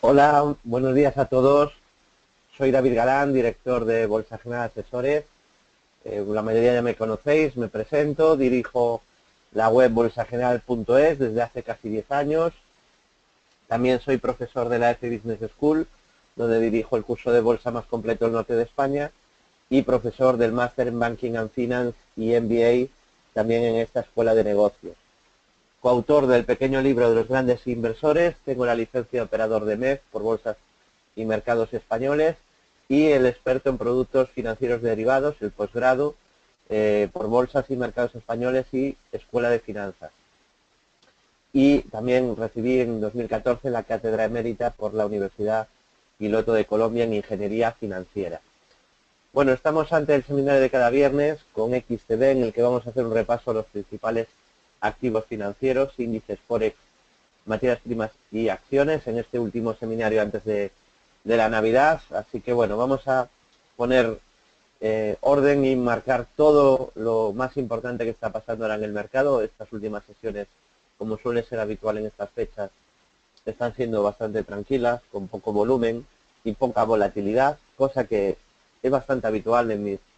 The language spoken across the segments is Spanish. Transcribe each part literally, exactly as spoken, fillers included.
Hola, buenos días a todos. Soy David Galán, director de Bolsa General Asesores. Eh, la mayoría ya me conocéis, me presento, dirijo la web bolsa general punto es desde hace casi diez años. También soy profesor de la F Business School, donde dirijo el curso de bolsa más completo del norte de España, y profesor del Máster en Banking and Finance y M B A también en esta escuela de negocios. Coautor del pequeño libro de los grandes inversores, tengo la licencia de operador de M E F por bolsas y mercados españoles y el experto en productos financieros derivados, el posgrado eh, por bolsas y mercados españoles y escuela de finanzas. Y también recibí en dos mil catorce la cátedra emérita por la Universidad Piloto de Colombia en Ingeniería Financiera. Bueno, estamos ante el seminario de cada viernes con X T B, en el que vamos a hacer un repaso a los principales activos financieros, índices Forex, materias primas y acciones en este último seminario antes de, de la Navidad. Así que bueno, vamos a poner eh, orden y marcar todo lo más importante que está pasando ahora en el mercado. Estas últimas sesiones, como suele ser habitual en estas fechas, están siendo bastante tranquilas, con poco volumen y poca volatilidad, cosa que es bastante habitual en mis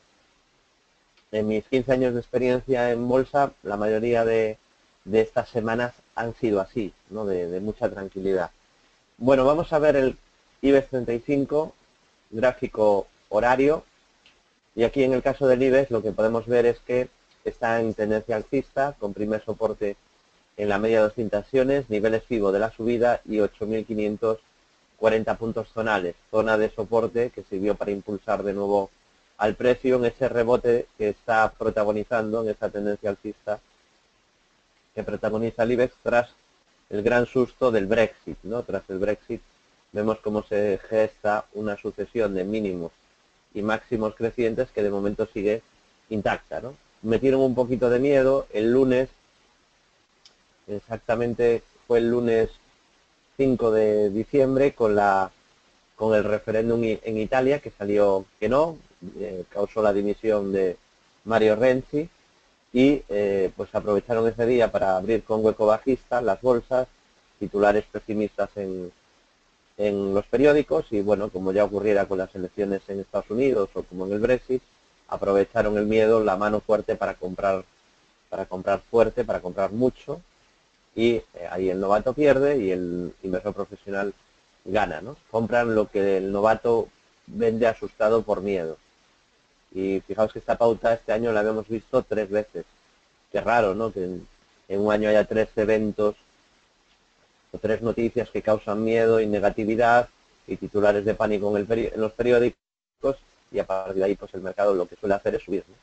En mis quince años de experiencia en bolsa. La mayoría de, de estas semanas han sido así, ¿no? de, de mucha tranquilidad. Bueno, vamos a ver el IBEX treinta y cinco, gráfico horario, y aquí en el caso del IBEX lo que podemos ver es que está en tendencia alcista, con primer soporte en la media de doscientas sesiones, niveles FIBO de la subida y ocho mil quinientos cuarenta puntos zonales, zona de soporte que sirvió para impulsar de nuevo al precio en ese rebote que está protagonizando, en esa tendencia alcista que protagoniza el IBEX tras el gran susto del Brexit, ¿no? Tras el Brexit vemos cómo se gesta una sucesión de mínimos y máximos crecientes que de momento sigue intacta, ¿no? Metieron un poquito de miedo el lunes, exactamente fue el lunes cinco de diciembre, con la con el referéndum en Italia, que salió que no, eh, causó la dimisión de Mario Renzi, y eh, pues aprovecharon ese día para abrir con hueco bajista las bolsas, titulares pesimistas en, en los periódicos, y bueno, como ya ocurriera con las elecciones en Estados Unidos o como en el Brexit, aprovecharon el miedo, la mano fuerte para comprar, para comprar fuerte, para comprar mucho, y eh, ahí el novato pierde y el inversor profesional gana, ¿no? Compran lo que el novato vende asustado por miedo. Y fijaos que esta pauta este año la habíamos visto tres veces. Qué raro, ¿no? Que en, en un año haya tres eventos o tres noticias que causan miedo y negatividad y titulares de pánico en, el en los periódicos, y a partir de ahí pues el mercado lo que suele hacer es subir, ¿no?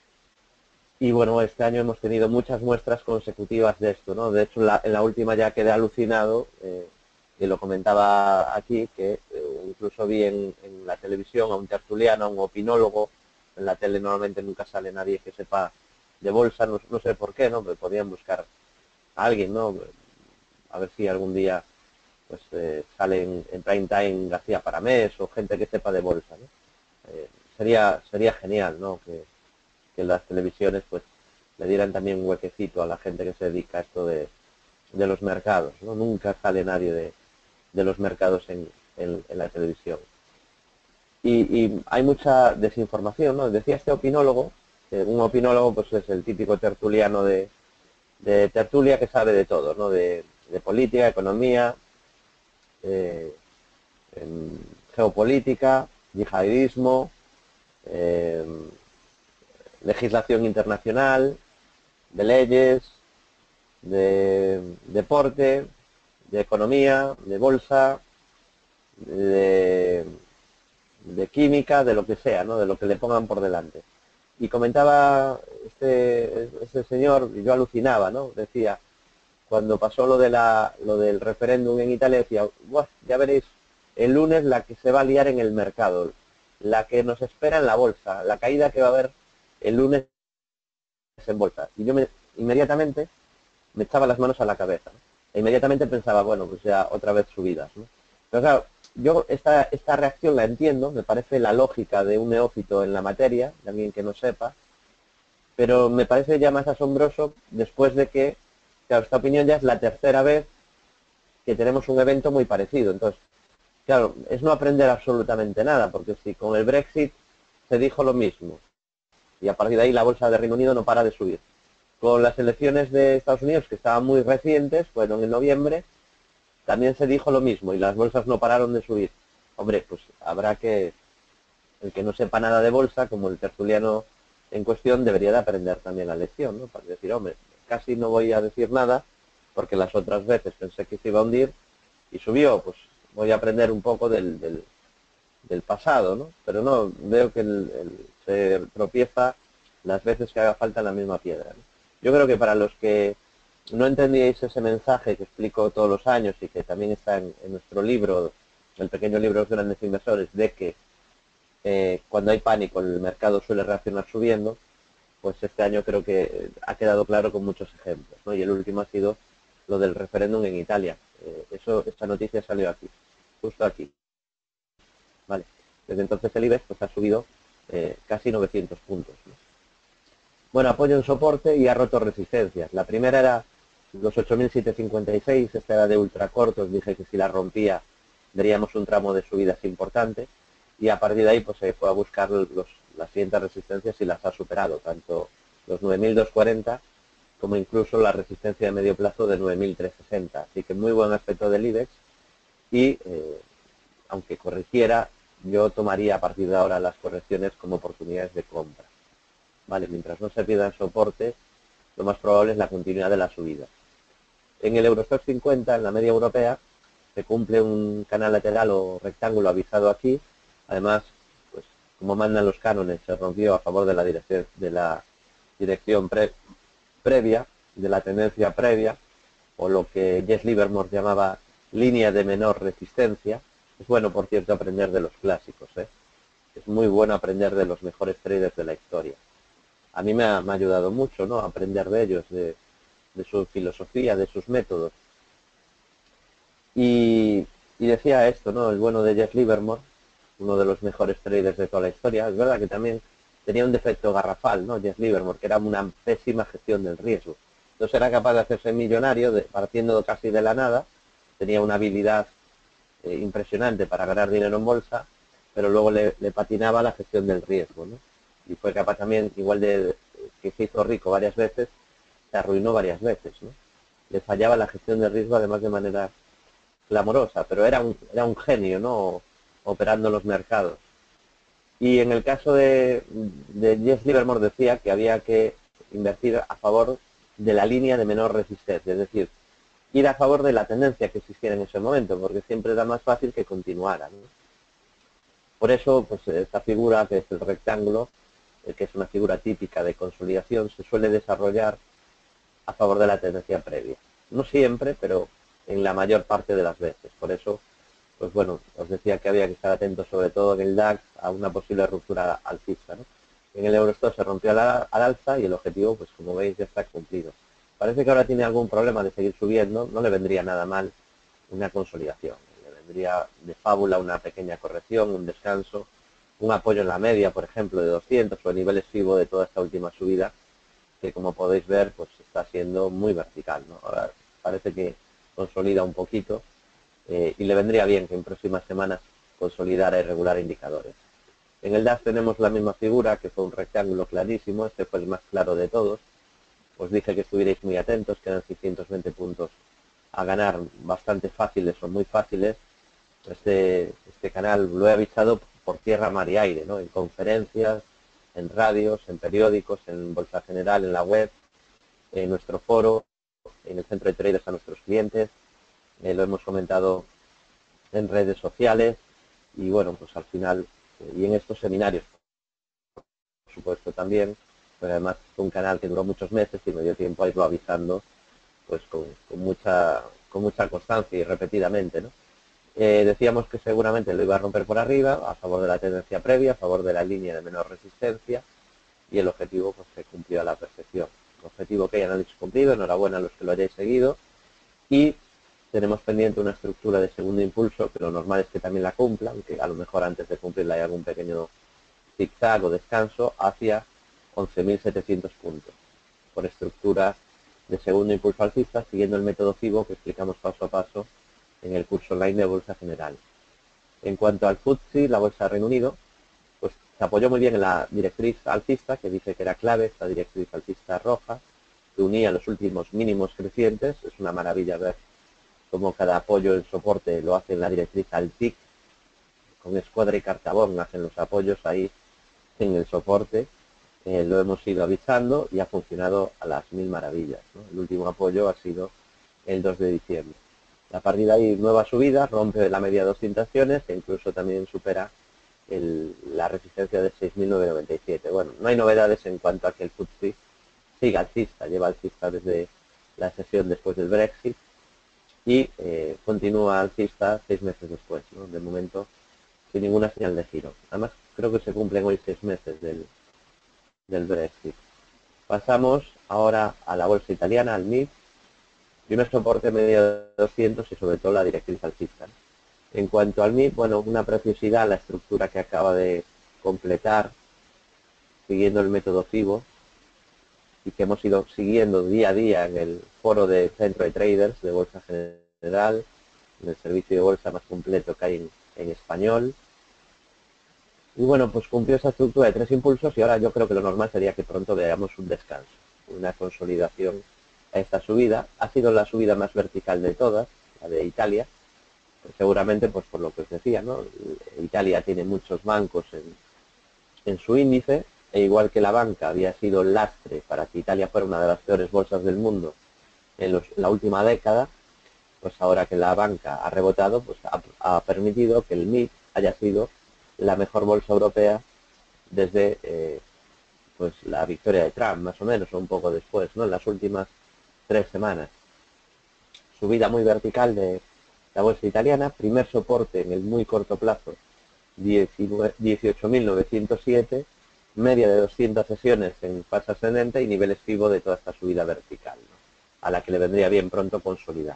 Y bueno, este año hemos tenido muchas muestras consecutivas de esto, ¿no? De hecho, la, en la última ya quedé alucinado, eh, y lo comentaba aquí, que eh, incluso vi en, en la televisión a un tertuliano, a un opinólogo. En la tele normalmente nunca sale nadie que sepa de bolsa, no, no sé por qué, ¿no? Pero podían buscar a alguien, ¿no? A ver si algún día pues eh, sale en, en prime time García Paramés o gente que sepa de bolsa, ¿no? Eh, sería, sería genial, ¿no? Que, que las televisiones pues le dieran también un huequecito a la gente que se dedica a esto de, de los mercados, ¿no? Nunca sale nadie de, de los mercados en, en, en la televisión. Y, y hay mucha desinformación, ¿no? Decía este opinólogo, que un opinólogo pues es el típico tertuliano de, de tertulia que sabe de todo, ¿no? De, de política, economía, eh, geopolítica, yihadismo, eh, legislación internacional, de leyes, de deporte, de economía, de bolsa, de, de química, de lo que sea, ¿no? De lo que le pongan por delante. Y comentaba este, este señor, y yo alucinaba, ¿no? Decía, cuando pasó lo, de la, lo del referéndum en Italia, decía, ya veréis el lunes la que se va a liar en el mercado, la que nos espera en la bolsa, la caída que va a haber el lunes en bolsa. Y yo me, inmediatamente me echaba las manos a la cabeza, ¿no? E inmediatamente pensaba, bueno, pues ya otra vez subidas, ¿no? Pero claro, yo esta, esta reacción la entiendo, me parece la lógica de un neófito en la materia, de alguien que no sepa, pero me parece ya más asombroso después de que, claro, esta opinión ya es la tercera vez que tenemos un evento muy parecido. Entonces, Claro, es no aprender absolutamente nada, porque si con el Brexit se dijo lo mismo, y a partir de ahí la bolsa de Reino Unido no para de subir. Con las elecciones de Estados Unidos, que estaban muy recientes, fueron en noviembre, también se dijo lo mismo y las bolsas no pararon de subir. Hombre, pues habrá que, el que no sepa nada de bolsa, como el tertuliano en cuestión, debería de aprender también la lección, ¿no? Para decir, hombre, casi no voy a decir nada, porque las otras veces pensé que se iba a hundir y subió, pues voy a aprender un poco del, del, del pasado, ¿no? Pero no, veo que el, el, se tropieza las veces que haga falta en la misma piedra, ¿no? Yo creo que para los que no entendíais ese mensaje que explico todos los años y que también está en, en nuestro libro, el pequeño libro de los grandes inversores, de que eh, cuando hay pánico el mercado suele reaccionar subiendo, pues este año creo que ha quedado claro con muchos ejemplos, ¿no? Y el último ha sido lo del referéndum en Italia. Eh, eso, esta noticia salió aquí, justo aquí. Vale. Desde entonces el IBEX pues, ha subido eh, casi novecientos puntos, ¿no? Bueno, apoyo en soporte y ha roto resistencias. La primera era los ocho mil setecientos cincuenta y seis, esta era de ultracortos, dije que si la rompía veríamos un tramo de subidas importante y a partir de ahí pues se fue a buscar los, las siguientes resistencias y las ha superado, tanto los nueve mil doscientos cuarenta como incluso la resistencia de medio plazo de nueve mil trescientos sesenta. Así que muy buen aspecto del IBEX y eh, aunque corrigiera, yo tomaría a partir de ahora las correcciones como oportunidades de compra. Vale, mientras no se pierda el soporte, lo más probable es la continuidad de la subida. En el Eurostoxx cincuenta, en la media europea, se cumple un canal lateral o rectángulo avisado aquí. Además, pues como mandan los cánones, se rompió a favor de la dirección, de la dirección pre, previa, de la tendencia previa, o lo que Jess Livermore llamaba línea de menor resistencia. Es bueno, por cierto, aprender de los clásicos, ¿eh? Es muy bueno aprender de los mejores traders de la historia. A mí me ha, me ha ayudado mucho, ¿no? Aprender de ellos, de, de su filosofía, de sus métodos. Y, y decía esto, ¿no? El bueno de Jess Livermore, uno de los mejores traders de toda la historia. Es verdad que también tenía un defecto garrafal, ¿no? Jess Livermore, que era una pésima gestión del riesgo. Entonces era capaz de hacerse millonario de, partiendo casi de la nada. Tenía una habilidad eh, impresionante para ganar dinero en bolsa, pero luego le, le patinaba la gestión del riesgo, ¿no? Y fue capaz también, igual de que se hizo rico varias veces, se arruinó varias veces, ¿no? Le fallaba la gestión del riesgo, además de manera clamorosa, pero era un, era un genio, ¿no? Operando los mercados. Y en el caso de, de Jess Livermore decía que había que invertir a favor de la línea de menor resistencia, es decir, ir a favor de la tendencia que existiera en ese momento, porque siempre era más fácil que continuara, ¿no? Por eso, pues esta figura, que es el rectángulo, que es una figura típica de consolidación, se suele desarrollar a favor de la tendencia previa. No siempre, pero en la mayor parte de las veces. Por eso, pues bueno, os decía que había que estar atentos, sobre todo en el DAX, a una posible ruptura alcista, ¿no? En el Eurostoxx se rompió al, al alza y el objetivo, pues como veis, ya está cumplido. Parece que ahora tiene algún problema de seguir subiendo, no le vendría nada mal una consolidación. Le vendría de fábula una pequeña corrección, un descanso, un apoyo en la media, por ejemplo, de doscientos o niveles FIBO de toda esta última subida, que como podéis ver, pues está siendo muy vertical, ¿no? Ahora parece que consolida un poquito eh, y le vendría bien que en próximas semanas consolidara y regulara indicadores. En el DAX tenemos la misma figura, que fue un rectángulo clarísimo, este fue el más claro de todos. Os dije que estuvierais muy atentos, quedan seiscientos veinte puntos a ganar, bastante fáciles o muy fáciles. Este, este canal lo he avisado por tierra, mar y aire, ¿no? En conferencias, en radios, en periódicos, en Bolsa General, en la web, en nuestro foro, en el centro de traders a nuestros clientes. Eh, lo hemos comentado en redes sociales y bueno, pues al final, eh, y en estos seminarios, por supuesto también, pero además fue un canal que duró muchos meses y me dio tiempo a irlo avisando pues con, con mucha con mucha constancia y repetidamente, ¿no? Eh, decíamos que seguramente lo iba a romper por arriba, a favor de la tendencia previa, a favor de la línea de menor resistencia, y el objetivo pues se cumplió a la perfección. El objetivo que hay análisis cumplido, enhorabuena a los que lo hayáis seguido, y tenemos pendiente una estructura de segundo impulso, que lo normal es que también la cumpla, aunque a lo mejor antes de cumplirla hay algún pequeño zigzag o descanso, hacia once mil setecientos puntos, por estructura de segundo impulso alcista, siguiendo el método FIBO que explicamos paso a paso en el curso online de Bolsa General. En cuanto al F T S E, la bolsa de Reino Unido, pues se apoyó muy bien en la directriz alcista, que dice que era clave, esta directriz alcista roja, que unía los últimos mínimos crecientes. Es una maravilla ver cómo cada apoyo en soporte lo hace en la directriz altic, con escuadra y cartabón hacen los apoyos ahí en el soporte. Eh, lo hemos ido avisando y ha funcionado a las mil maravillas, ¿no? El último apoyo ha sido el dos de diciembre. A partir de ahí, nueva subida, rompe la media de doscientas acciones e incluso también supera el, la resistencia de seis mil novecientos noventa y siete. Bueno, no hay novedades en cuanto a que el F T S E siga alcista, lleva alcista desde la sesión después del Brexit y eh, continúa alcista seis meses después, ¿no? De momento, sin ninguna señal de giro. Además, creo que se cumplen hoy seis meses del, del Brexit. Pasamos ahora a la bolsa italiana, al M I B. Primer soporte medio de doscientos y sobre todo la directriz alcista. En cuanto al M I B, bueno, una preciosidad la estructura que acaba de completar siguiendo el método FIBO y que hemos ido siguiendo día a día en el foro de centro de traders de Bolsa General, en el servicio de bolsa más completo que hay en, en español. Y bueno, pues cumplió esa estructura de tres impulsos y ahora yo creo que lo normal sería que pronto veamos un descanso, una consolidación a esta subida. Ha sido la subida más vertical de todas, la de Italia, pues seguramente pues por lo que os decía, ¿no? Italia tiene muchos bancos en, en su índice, e igual que la banca había sido lastre para que Italia fuera una de las peores bolsas del mundo en, los, en la última década, pues ahora que la banca ha rebotado, pues ha, ha permitido que el M I B haya sido la mejor bolsa europea desde eh, pues la victoria de Trump, más o menos, o un poco después, ¿no? En las últimas tres semanas. Subida muy vertical de la bolsa italiana, primer soporte en el muy corto plazo, dieciocho mil novecientos siete, media de doscientas sesiones en fase ascendente y niveles FIBO de toda esta subida vertical, ¿no? A la que le vendría bien pronto consolidar.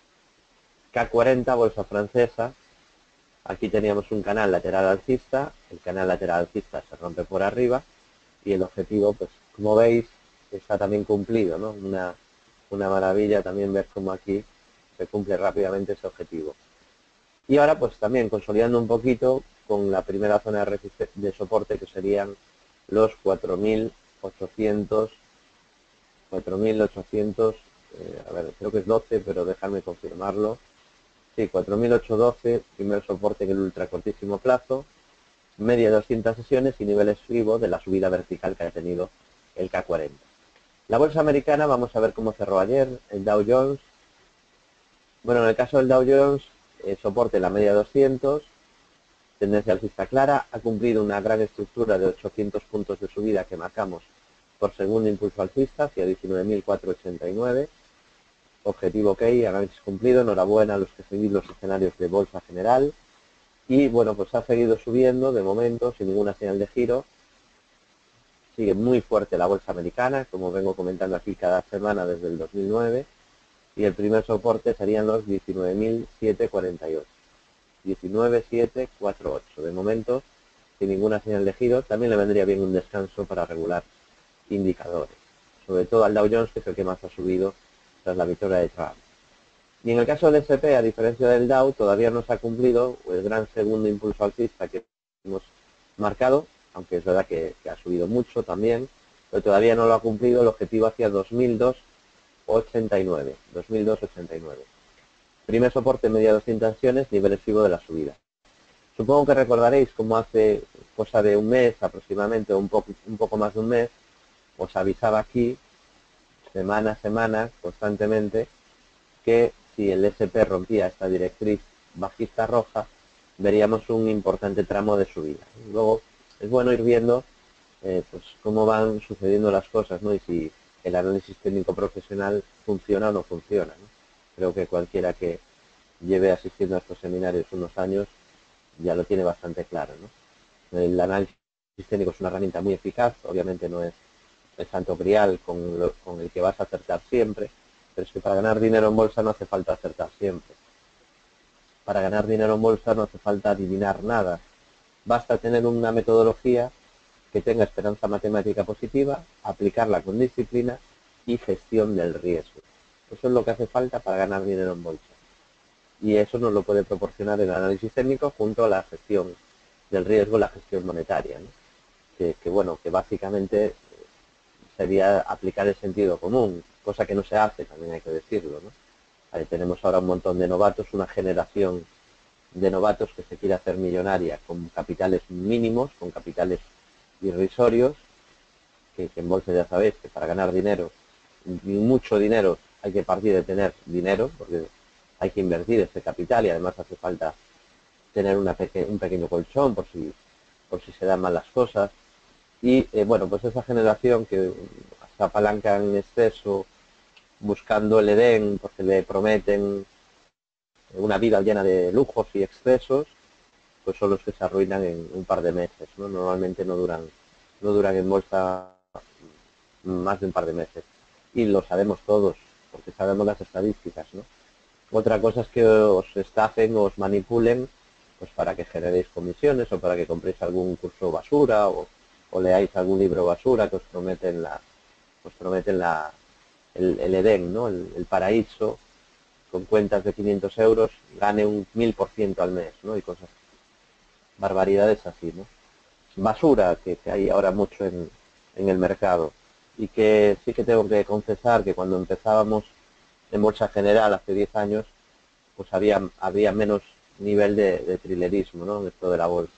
K cuarenta, bolsa francesa. Aquí teníamos un canal lateral alcista, el canal lateral alcista se rompe por arriba y el objetivo, pues como veis, está también cumplido, ¿no? Una, una maravilla también ver cómo aquí se cumple rápidamente ese objetivo. Y ahora pues también consolidando un poquito con la primera zona de, de soporte que serían los cuatro mil ochocientos, cuatro mil ochocientos, eh, a ver, creo que es doce, pero dejadme confirmarlo. Sí, cuatro mil ochocientos doce, primer soporte en el ultra cortísimo plazo, media de doscientas sesiones y niveles FIBO de la subida vertical que ha tenido el K cuarenta. La bolsa americana, vamos a ver cómo cerró ayer el Dow Jones. Bueno, en el caso del Dow Jones, eh, soporte la media de doscientos, tendencia alcista clara, ha cumplido una gran estructura de ochocientos puntos de subida que marcamos por segundo impulso alcista hacia diecinueve mil cuatrocientos ochenta y nueve. Objetivo ok, análisis cumplido, enhorabuena a los que seguís los escenarios de bolsa general. Y bueno, pues ha seguido subiendo de momento sin ninguna señal de giro. Sigue muy fuerte la bolsa americana, como vengo comentando aquí cada semana desde el dos mil nueve. Y el primer soporte serían los diecinueve mil setecientos cuarenta y ocho. diecinueve mil setecientos cuarenta y ocho. De momento, sin ninguna señal de giro, también le vendría bien un descanso para regular indicadores. Sobre todo al Dow Jones, que es el que más ha subido tras la victoria de Trump. Y en el caso del ese and pe, a diferencia del Dow, todavía no se ha cumplido el gran segundo impulso alcista que hemos marcado, aunque es verdad que, que ha subido mucho también, pero todavía no lo ha cumplido el objetivo hacia dos mil dos ochenta y nueve. dos mil dos ochenta y nueve. Primer soporte media doscientas acciones, nivel FIBO de la subida. Supongo que recordaréis como hace cosa de un mes aproximadamente, o un poco, un poco más de un mes, os avisaba aquí, semana a semana, constantemente, que si el ese and pe rompía esta directriz bajista roja, veríamos un importante tramo de subida. Luego es bueno ir viendo eh, pues cómo van sucediendo las cosas, ¿no? Y si el análisis técnico profesional funciona o no funciona, ¿no? Creo que cualquiera que lleve asistiendo a estos seminarios unos años ya lo tiene bastante claro, ¿no? El análisis técnico es una herramienta muy eficaz, obviamente no es el santo grial con, lo, con el que vas a acertar siempre, pero es que para ganar dinero en bolsa no hace falta acertar siempre. Para ganar dinero en bolsa no hace falta adivinar nada. Basta tener una metodología que tenga esperanza matemática positiva, aplicarla con disciplina y gestión del riesgo. Eso es lo que hace falta para ganar dinero en bolsa. y eso nos lo puede proporcionar el análisis técnico junto a la gestión del riesgo, la gestión monetaria, ¿no? que, que bueno, que básicamente sería aplicar el sentido común, cosa que no se hace, también hay que decirlo, ¿no? Ahí tenemos ahora un montón de novatos, una generación de novatos que se quiere hacer millonaria con capitales mínimos, con capitales irrisorios, que, que en bolsa ya sabéis que para ganar dinero, y mucho dinero, hay que partir de tener dinero, porque hay que invertir ese capital y además hace falta tener una peque un pequeño colchón por si, por si se dan mal las cosas. Y eh, bueno, pues esa generación que se apalanca en exceso buscando el Edén porque le prometen una vida llena de lujos y excesos, pues son los que se arruinan en un par de meses, ¿no? Normalmente no duran, no duran en bolsa más de un par de meses. Y lo sabemos todos, porque sabemos las estadísticas, ¿no? Otra cosa es que os estafen o os manipulen, pues para que generéis comisiones o para que compréis algún curso basura o, o leáis algún libro basura que os prometen la, os prometen la, el, el Edén, ¿no? El, el paraíso, con cuentas de quinientos euros, gane un mil por ciento al mes, ¿no? Y cosas, barbaridades así, ¿no? Basura que, que hay ahora mucho en, en el mercado. Y que sí que tengo que confesar que cuando empezábamos en Bolsa General hace diez años, pues había, había menos nivel de, de trilerismo, ¿no? En esto de la bolsa.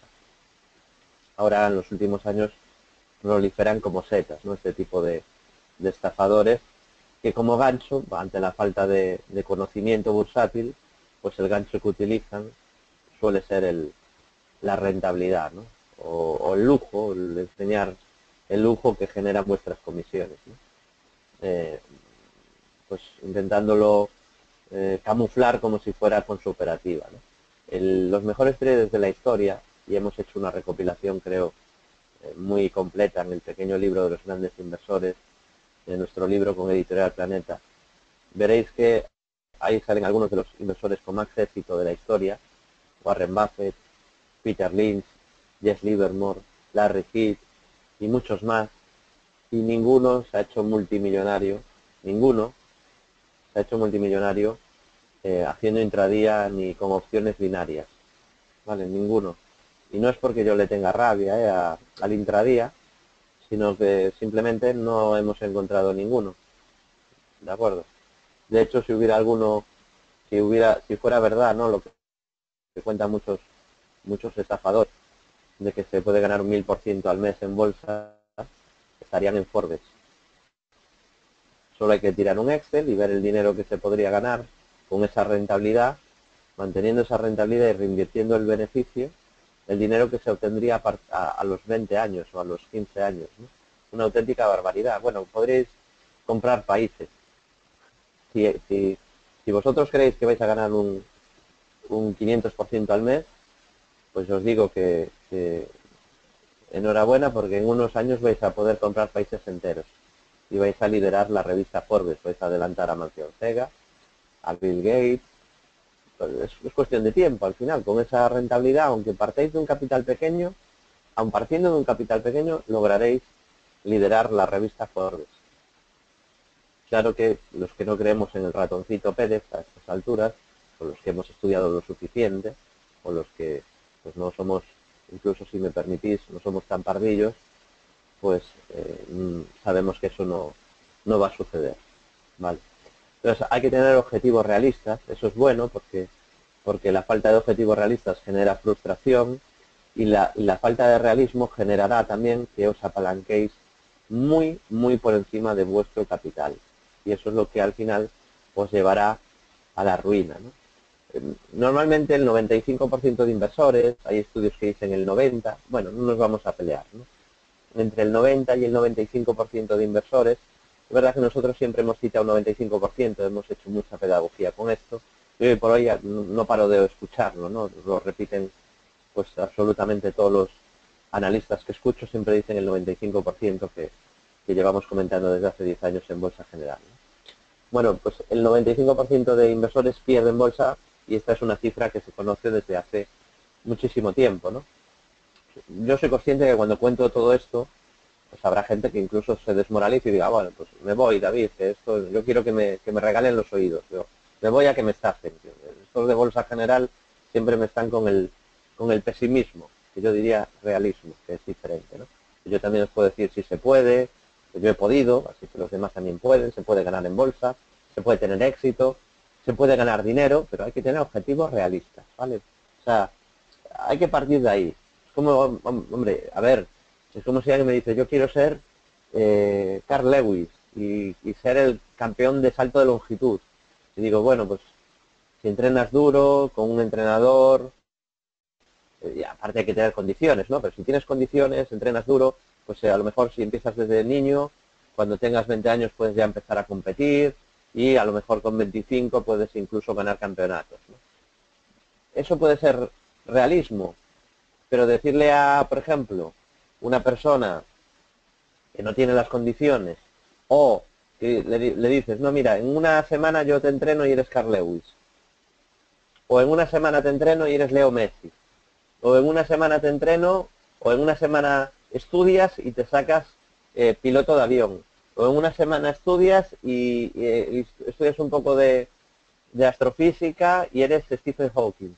Ahora en los últimos años proliferan como setas, ¿no? Este tipo de, de estafadores que como gancho, ante la falta de, de conocimiento bursátil, pues el gancho que utilizan suele ser el, la rentabilidad, ¿no? O, o el lujo, el enseñar el lujo que generan vuestras comisiones, ¿no? Eh, pues intentándolo eh, camuflar como si fuera con su operativa, ¿no? El, los mejores traders de la historia, y hemos hecho una recopilación, creo, eh, muy completa en el pequeño libro de los grandes inversores, de nuestro libro con Editorial Planeta, veréis que ahí salen algunos de los inversores con más éxito de la historia: Warren Buffett, Peter Lynch, Jess Livermore, Larry Fink y muchos más, y ninguno se ha hecho multimillonario, ninguno se ha hecho multimillonario eh, haciendo intradía ni con opciones binarias, ¿vale? Ninguno. Y no es porque yo le tenga rabia eh, a, al intradía, sino que simplemente no hemos encontrado ninguno, ¿de acuerdo? De hecho, si hubiera alguno, si hubiera, si fuera verdad, ¿no? Lo que, que cuentan muchos, muchos estafadores, de que se puede ganar un mil por ciento al mes en bolsa, estarían en Forbes. Solo hay que tirar un Excel y ver el dinero que se podría ganar con esa rentabilidad, manteniendo esa rentabilidad y reinvirtiendo el beneficio, el dinero que se obtendría a, a, a los veinte años o a los quince años, ¿no? Una auténtica barbaridad. Bueno, podréis comprar países. Si, si, si vosotros creéis que vais a ganar un, un quinientos por ciento al mes, pues os digo que, que enhorabuena, porque en unos años vais a poder comprar países enteros y vais a liderar la revista Forbes, vais a adelantar a Mancio Ortega, a Bill Gates. Es, es cuestión de tiempo al final. Con esa rentabilidad, aunque partáis de un capital pequeño, aun partiendo de un capital pequeño, lograréis liderar la revista Forbes. Claro que los que no creemos en el ratoncito Pérez a estas alturas, o los que hemos estudiado lo suficiente, o los que pues no somos, incluso si me permitís, no somos tan pardillos, pues eh, sabemos que eso no, no va a suceder, ¿vale? Entonces hay que tener objetivos realistas, eso es bueno porque, porque la falta de objetivos realistas genera frustración y la, y la falta de realismo generará también que os apalanquéis muy, muy por encima de vuestro capital. Y eso es lo que al final os llevará a la ruina, ¿no? Normalmente el noventa y cinco por ciento de inversores, hay estudios que dicen el noventa por ciento, bueno, no nos vamos a pelear, ¿no? Entre el noventa y el noventa y cinco por ciento de inversores, es verdad que nosotros siempre hemos citado un noventa y cinco por ciento, hemos hecho mucha pedagogía con esto, y hoy por hoy no paro de escucharlo, ¿no? Lo repiten pues absolutamente todos los analistas que escucho, siempre dicen el noventa y cinco por ciento que, que llevamos comentando desde hace diez años en Bolsa General, ¿no? Bueno, pues el noventa y cinco por ciento de inversores pierden bolsa y esta es una cifra que se conoce desde hace muchísimo tiempo, ¿no? Yo soy consciente que cuando cuento todo esto, pues habrá gente que incluso se desmoralice y diga, bueno, pues me voy, David, que esto, yo quiero que me, que me regalen los oídos. Yo, me voy a que me estafen. Estos de bolsa general siempre me están con el, con el pesimismo, que yo diría realismo, que es diferente, ¿no? Yo también os puedo decir si se puede, que yo he podido, así que los demás también pueden, se puede ganar en bolsa, se puede tener éxito, se puede ganar dinero, pero hay que tener objetivos realistas, ¿vale? O sea, hay que partir de ahí. Es como, hombre, a ver, es como si alguien me dice, yo quiero ser eh, Carl Lewis y, y ser el campeón de salto de longitud. Y digo, bueno, pues si entrenas duro, con un entrenador, eh, y aparte hay que tener condiciones, ¿no? Pero si tienes condiciones, entrenas duro, pues eh, a lo mejor si empiezas desde niño, cuando tengas veinte años puedes ya empezar a competir y a lo mejor con veinticinco puedes incluso ganar campeonatos, ¿no? Eso puede ser realismo, pero decirle a, por ejemplo, una persona que no tiene las condiciones o que le, le dices, no, mira, en una semana yo te entreno y eres Carl Lewis, o en una semana te entreno y eres Leo Messi, o en una semana te entreno, o en una semana estudias y te sacas eh, piloto de avión, o en una semana estudias y, y, y estudias un poco de, de astrofísica y eres Stephen Hawking,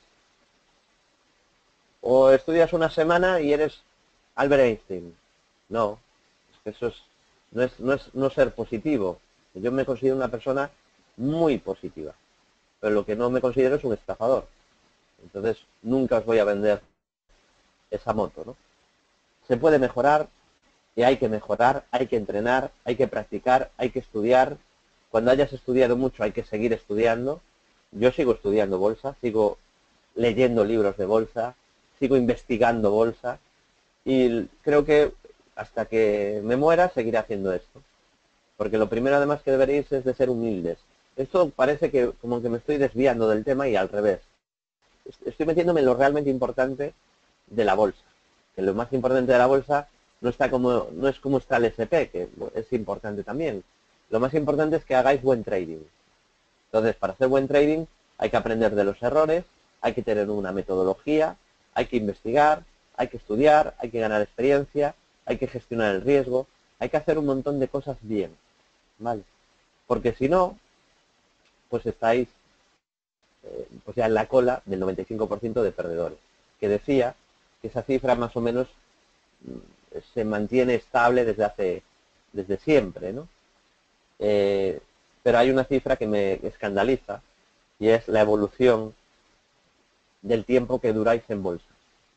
o estudias una semana y eres Albert Einstein. No, es que eso es, no, es, no es no ser positivo. Yo me considero una persona muy positiva, pero lo que no me considero es un estafador. Entonces nunca os voy a vender esa moto, ¿no? Se puede mejorar y hay que mejorar, hay que entrenar, hay que practicar, hay que estudiar. Cuando hayas estudiado mucho hay que seguir estudiando. Yo sigo estudiando bolsa, sigo leyendo libros de bolsa, sigo investigando bolsa y creo que hasta que me muera seguiré haciendo esto. Porque lo primero además que deberéis es de ser humildes. Esto parece que como que me estoy desviando del tema y al revés. Estoy metiéndome en lo realmente importante de la bolsa. Que lo más importante de la bolsa no está como no es como está el ese pe, que es importante también. Lo más importante es que hagáis buen trading. Entonces, para hacer buen trading hay que aprender de los errores, hay que tener una metodología, hay que investigar, hay que estudiar, hay que ganar experiencia, hay que gestionar el riesgo, hay que hacer un montón de cosas bien, ¿vale? Porque si no, pues estáis eh, pues ya en la cola del noventa y cinco por ciento de perdedores, que decía que esa cifra más o menos se mantiene estable desde hace desde siempre, ¿no? Eh, pero hay una cifra que me escandaliza y es la evolución del tiempo que duráis en bolsa.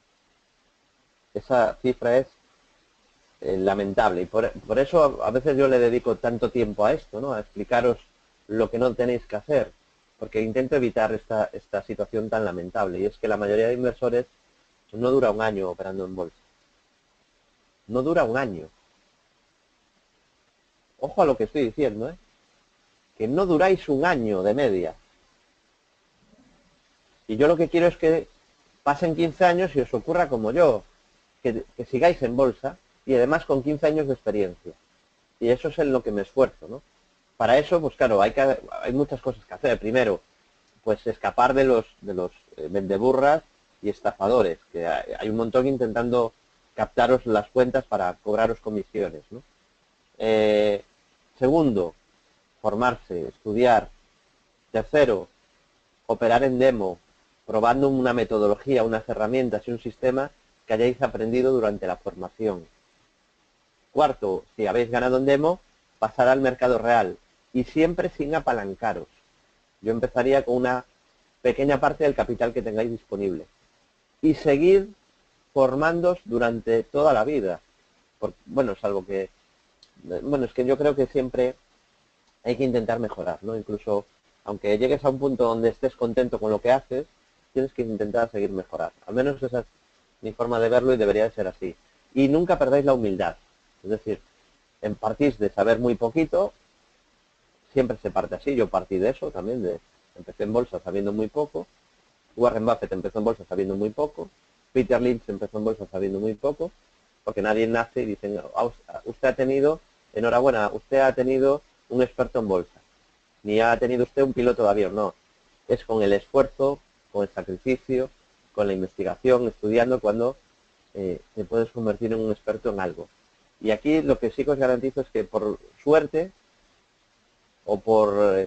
Esa cifra es eh, lamentable y por, por eso a veces yo le dedico tanto tiempo a esto, ¿no? A explicaros lo que no tenéis que hacer, porque intento evitar esta, esta situación tan lamentable y es que la mayoría de inversores no dura un año operando en bolsa. No dura un año. Ojo a lo que estoy diciendo, ¿eh? Que no duráis un año de media. Y yo lo que quiero es que pasen quince años y os ocurra como yo, que, que sigáis en bolsa y además con quince años de experiencia. Y eso es en lo que me esfuerzo, ¿no? Para eso, pues claro, hay, que, hay muchas cosas que hacer. Primero, pues escapar de los, de los eh, vendeburras y estafadores, que hay, hay un montón intentando captaros las cuentas para cobraros comisiones, ¿no? Eh, segundo, formarse, estudiar. Tercero, operar en demo, probando una metodología, unas herramientas y un sistema que hayáis aprendido durante la formación. Cuarto, si habéis ganado en demo, pasar al mercado real y siempre sin apalancaros. Yo empezaría con una pequeña parte del capital que tengáis disponible y seguir formándoos durante toda la vida. Por, bueno, salvo que, bueno, es que yo creo que siempre hay que intentar mejorar, ¿no? Incluso aunque llegues a un punto donde estés contento con lo que haces, tienes que intentar seguir mejorar. Al menos esa es mi forma de verlo y debería de ser así. Y nunca perdáis la humildad. Es decir, en partís de saber muy poquito, siempre se parte así. Yo partí de eso también, de empecé en bolsa sabiendo muy poco. Warren Buffett empezó en bolsa sabiendo muy poco. Peter Lynch empezó en bolsa sabiendo muy poco, porque nadie nace y dice, usted ha tenido, enhorabuena, usted ha tenido un experto en bolsa. Ni ha tenido usted un piloto de avión, no. Es con el esfuerzo, con el sacrificio, con la investigación, estudiando, cuando eh, te puedes convertir en un experto en algo. Y aquí lo que sí que os garantizo es que por suerte o por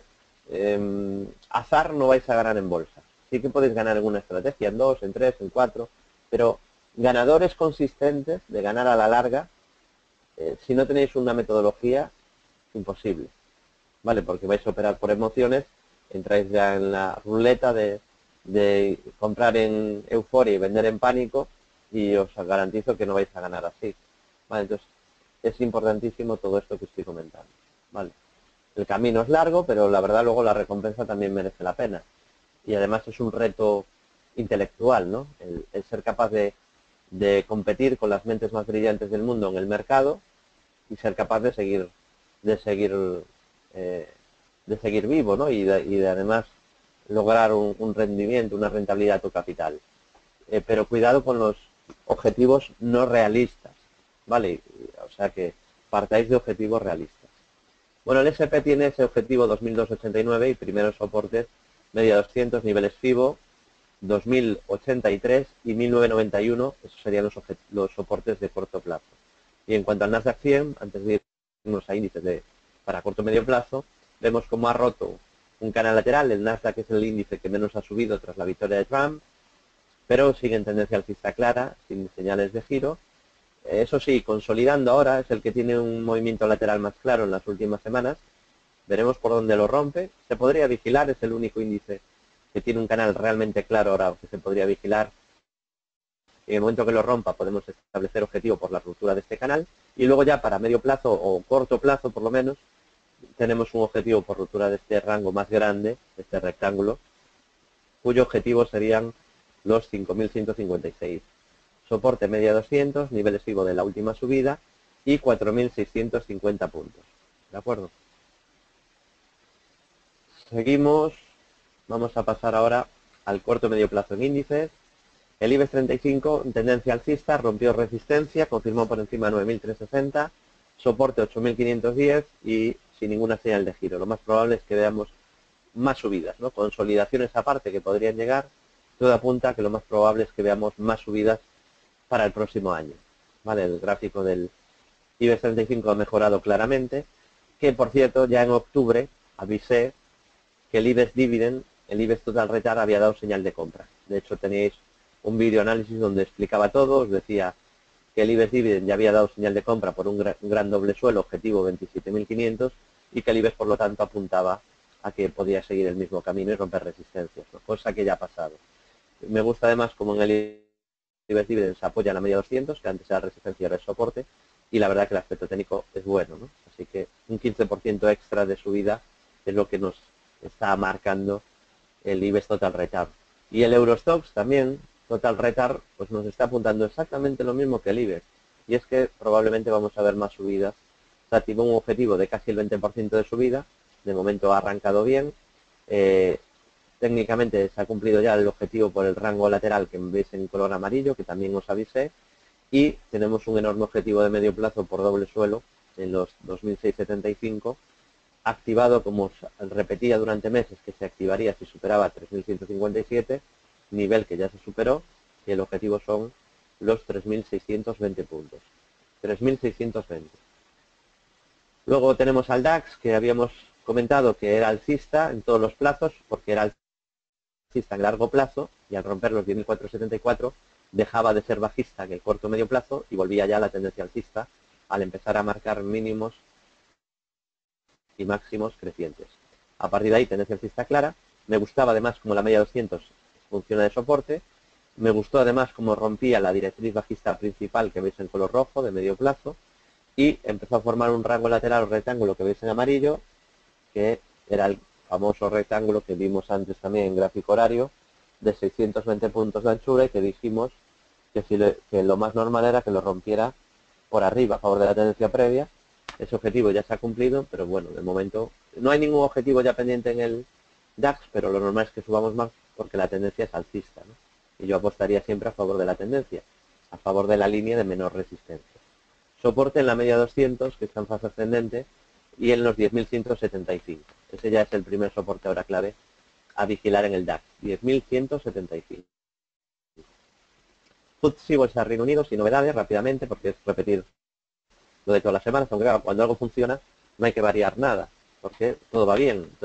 eh, azar no vais a ganar en bolsa. Sí que podéis ganar en una estrategia, en dos, en tres, en cuatro, pero ganadores consistentes de ganar a la larga, eh, si no tenéis una metodología, imposible, ¿vale? Porque vais a operar por emociones, entráis ya en la ruleta de, de comprar en euforia y vender en pánico, y os garantizo que no vais a ganar así, ¿vale? Entonces, es importantísimo todo esto que estoy comentando, ¿vale? El camino es largo, pero la verdad luego la recompensa también merece la pena. Y además es un reto intelectual, ¿no? El, el ser capaz de, de competir con las mentes más brillantes del mundo en el mercado y ser capaz de seguir de seguir eh, de seguir vivo, ¿no? Y de, y de además lograr un, un rendimiento, una rentabilidad a tu capital. Eh, pero cuidado con los objetivos no realistas, ¿vale? O sea que partáis de objetivos realistas. Bueno, el ese pe tiene ese objetivo dos mil doscientos ochenta y nueve y primeros soportes media doscientos, niveles FIBO dos mil ochenta y tres y mil novecientos noventa y uno, esos serían los, los soportes de corto plazo. Y en cuanto al Nasdaq cien, antes de irnos a índices de, para corto medio plazo, vemos cómo ha roto un canal lateral. El Nasdaq es el índice que menos ha subido tras la victoria de Trump, pero sigue en tendencia alcista clara, sin señales de giro. Eso sí, consolidando ahora, es el que tiene un movimiento lateral más claro en las últimas semanas. Veremos por dónde lo rompe. Se podría vigilar, es el único índice que tiene un canal realmente claro ahora que se podría vigilar. En el momento que lo rompa podemos establecer objetivo por la ruptura de este canal. Y luego ya para medio plazo o corto plazo por lo menos, tenemos un objetivo por ruptura de este rango más grande, de este rectángulo, cuyo objetivo serían los cinco mil ciento cincuenta y seis. Soporte media doscientos, niveles FIBO de la última subida y cuatro mil seiscientos cincuenta puntos. ¿De acuerdo? Seguimos. Vamos a pasar ahora al corto medio plazo en índices. El IBEX treinta y cinco en tendencia alcista, rompió resistencia, confirmó por encima de nueve mil trescientos sesenta, soporte ocho mil quinientos diez y sin ninguna señal de giro. Lo más probable es que veamos más subidas, ¿no? Consolidaciones aparte que podrían llegar, todo apunta a que lo más probable es que veamos más subidas para el próximo año, ¿vale? El gráfico del IBEX treinta y cinco ha mejorado claramente, que por cierto ya en octubre avisé que el IBEX Dividend, el IBEX Total Return había dado señal de compra. De hecho tenéis un vídeo análisis donde explicaba todo, os decía que el IBEX Dividend ya había dado señal de compra por un gran, un gran doble suelo, objetivo veintisiete mil quinientos, y que el IBEX por lo tanto apuntaba a que podía seguir el mismo camino y romper resistencias, ¿no? Cosa que ya ha pasado. Me gusta además como en el IBEX Dividend se apoya en la media doscientos, que antes era resistencia y ahora es soporte, y la verdad que el aspecto técnico es bueno, ¿no? Así que un quince por ciento extra de subida es lo que nos está marcando el IBEX Total Return. Y el Eurostoxx también, Total Return, pues nos está apuntando exactamente lo mismo que el IBEX, y es que probablemente vamos a ver más subidas. O sea, tiene un objetivo de casi el veinte por ciento de subida, de momento ha arrancado bien, eh, técnicamente se ha cumplido ya el objetivo por el rango lateral que veis en color amarillo, que también os avisé, y tenemos un enorme objetivo de medio plazo por doble suelo en los dos mil seiscientos setenta y cinco, activado como repetía durante meses que se activaría si superaba tres mil ciento cincuenta y siete, nivel que ya se superó, y el objetivo son los tres mil seiscientos veinte puntos. tres mil seiscientos veinte. Luego tenemos al DAX, que habíamos comentado que era alcista en todos los plazos, porque era alcista en largo plazo, y al romper los diez mil cuatrocientos setenta y cuatro dejaba de ser bajista en el corto medio plazo y volvía ya a la tendencia alcista al empezar a marcar mínimos y máximos crecientes. A partir de ahí, tendencia alcista clara. Me gustaba además como la media doscientos funciona de soporte. Me gustó además como rompía la directriz bajista principal que veis en color rojo de medio plazo y empezó a formar un rango lateral o rectángulo que veis en amarillo, que era el famoso rectángulo que vimos antes también en gráfico horario de seiscientos veinte puntos de anchura, y que dijimos que, si le, que lo más normal era que lo rompiera por arriba a favor de la tendencia previa. Ese objetivo ya se ha cumplido, pero bueno, de momento no hay ningún objetivo ya pendiente en el DAX, pero lo normal es que subamos más porque la tendencia es alcista, ¿no? Y yo apostaría siempre a favor de la tendencia, a favor de la línea de menor resistencia. Soporte en la media doscientos, que está en fase ascendente, y en los diez mil ciento setenta y cinco. Ese ya es el primer soporte ahora clave a vigilar en el DAX, diez mil ciento setenta y cinco. F T S E Bolsa Reino Unido, sin novedades, rápidamente, porque es repetir lo de todas las semanas, aunque claro, cuando algo funciona no hay que variar nada, porque todo va bien. Entonces,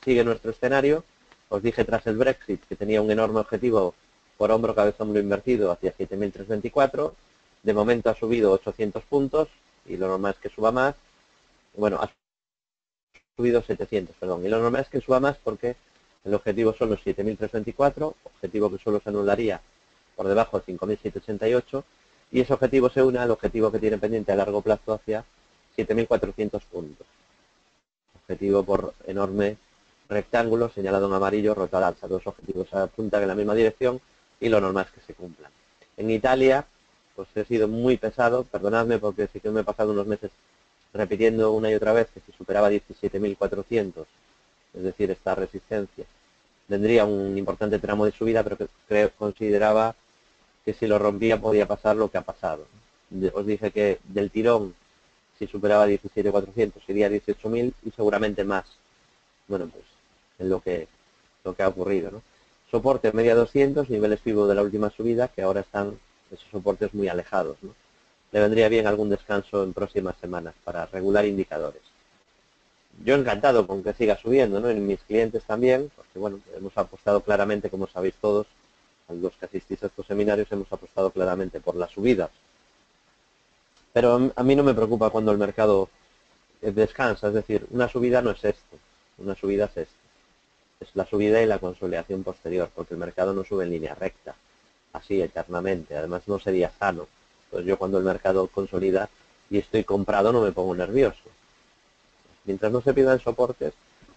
sigue nuestro escenario. Os dije tras el Brexit que tenía un enorme objetivo por hombro, cabeza, hombro invertido hacia siete mil trescientos veinticuatro. De momento ha subido ochocientos puntos y lo normal es que suba más. Bueno, ha subido setecientos, perdón. Y lo normal es que suba más porque el objetivo son los siete mil trescientos veinticuatro, objetivo que solo se anularía por debajo de cinco mil setecientos ochenta y ocho, y ese objetivo se une al objetivo que tiene pendiente a largo plazo hacia siete mil cuatrocientos puntos. Objetivo por enorme rectángulo señalado en amarillo, roto al alza. Dos objetivos apuntan en la misma dirección y lo normal es que se cumplan. En Italia, pues he sido muy pesado, perdonadme porque sí que me he pasado unos meses repitiendo una y otra vez que si superaba diecisiete mil cuatrocientos, es decir, esta resistencia, tendría un importante tramo de subida, pero que creo, consideraba que si lo rompía podía pasar lo que ha pasado. Os dije que del tirón, si superaba diecisiete mil cuatrocientos, sería dieciocho mil y seguramente más. Bueno, pues es lo que, lo que ha ocurrido, ¿no? Soporte media doscientos, niveles pivot de la última subida, que ahora están esos soportes muy alejados, ¿no? Le vendría bien algún descanso en próximas semanas para regular indicadores. Yo encantado con que siga subiendo, ¿no? En mis clientes también, porque bueno, hemos apostado claramente, como sabéis todos, a los que asistís a estos seminarios, hemos apostado claramente por las subidas. Pero a mí no me preocupa cuando el mercado descansa, es decir, una subida no es esto, una subida es esto. Es la subida y la consolidación posterior, porque el mercado no sube en línea recta, así eternamente, además no sería sano. Pues yo cuando el mercado consolida y estoy comprado no me pongo nervioso. Mientras no se pidan soportes,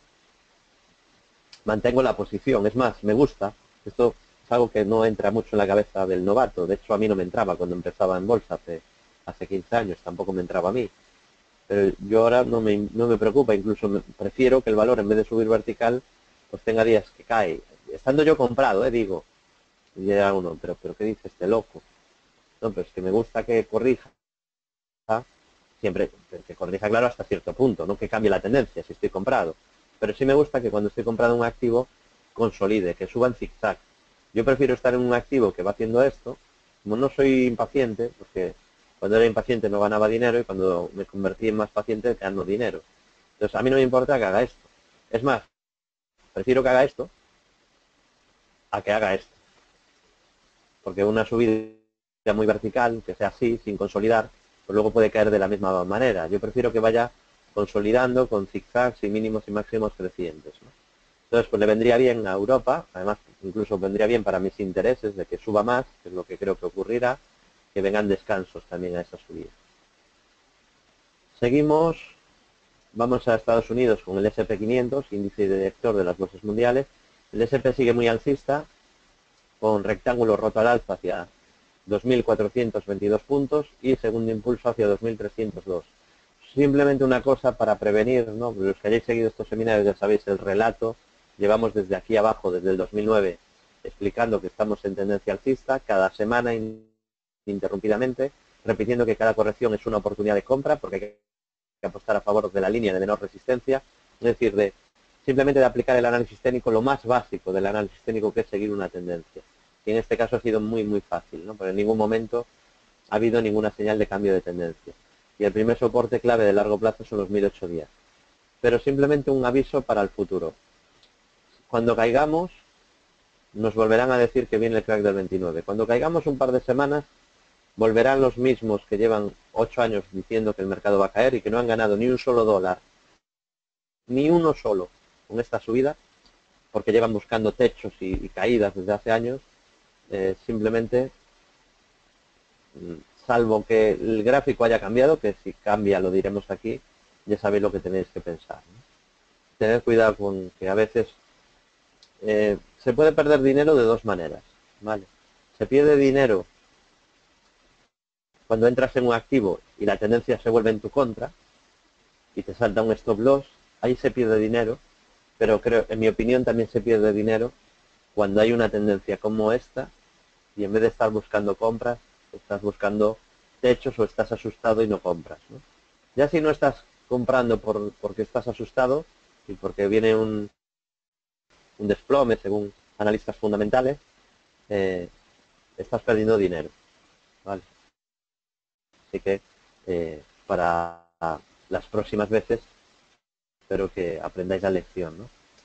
mantengo la posición. Es más, me gusta. Esto es algo que no entra mucho en la cabeza del novato. De hecho, a mí no me entraba cuando empezaba en bolsa hace, hace quince años. Tampoco me entraba a mí. Pero yo ahora no me, no me preocupa. Incluso me, prefiero que el valor, en vez de subir vertical, pues tenga días que cae. Estando yo comprado, eh, digo. Y llega uno, pero, pero ¿qué dice este loco? No, pero es que me gusta que corrija. Siempre que corrija, claro, hasta cierto punto, no que cambie la tendencia si estoy comprado. Pero sí me gusta que cuando estoy comprado un activo, consolide, que suba en zigzag. Yo prefiero estar en un activo que va haciendo esto. Como no soy impaciente, porque cuando era impaciente no ganaba dinero y cuando me convertí en más paciente gano dinero. Entonces a mí no me importa que haga esto. Es más, prefiero que haga esto a que haga esto. Porque una subida muy vertical, que sea así, sin consolidar, pues luego puede caer de la misma manera. Yo prefiero que vaya consolidando con zigzags y mínimos y máximos crecientes, ¿no? Entonces, pues le vendría bien a Europa, además incluso vendría bien para mis intereses de que suba más, que es lo que creo que ocurrirá, que vengan descansos también a esa subida. Seguimos, vamos a Estados Unidos con el ese and pe quinientos, índice director de las bolsas mundiales. El ese and pe sigue muy alcista, con rectángulo roto al alza hacia dos mil cuatrocientos veintidós puntos y segundo impulso hacia dos mil trescientos dos. Simplemente una cosa para prevenir, ¿no? Los que hayáis seguido estos seminarios ya sabéis el relato. Llevamos desde aquí abajo, desde el dos mil nueve, explicando que estamos en tendencia alcista, cada semana ininterrumpidamente, repitiendo que cada corrección es una oportunidad de compra, porque hay que apostar a favor de la línea de menor resistencia, es decir, de simplemente de aplicar el análisis técnico, lo más básico del análisis técnico, que es seguir una tendencia. Y en este caso ha sido muy, muy fácil, ¿no? Porque en ningún momento ha habido ninguna señal de cambio de tendencia. Y el primer soporte clave de largo plazo son los mil ocho días. Pero simplemente un aviso para el futuro. Cuando caigamos, nos volverán a decir que viene el crack del veintinueve. Cuando caigamos un par de semanas, volverán los mismos que llevan ocho años diciendo que el mercado va a caer y que no han ganado ni un solo dólar, ni uno solo, con esta subida, porque llevan buscando techos y, y caídas desde hace años. Eh, simplemente, salvo que el gráfico haya cambiado, que si cambia lo diremos aquí, ya sabéis lo que tenéis que pensar, ¿no? Tened cuidado con que a veces eh, se puede perder dinero de dos maneras, ¿vale? Se pierde dinero cuando entras en un activo y la tendencia se vuelve en tu contra y te salta un stop loss, ahí se pierde dinero, pero creo, en mi opinión también se pierde dinero cuando hay una tendencia como esta y en vez de estar buscando compras, estás buscando techos o estás asustado y no compras, ¿no? Ya si no estás comprando por, porque estás asustado y porque viene un, un desplome según analistas fundamentales, eh, estás perdiendo dinero, ¿vale? Así que eh, para las próximas veces espero que aprendáis la lección, ¿no?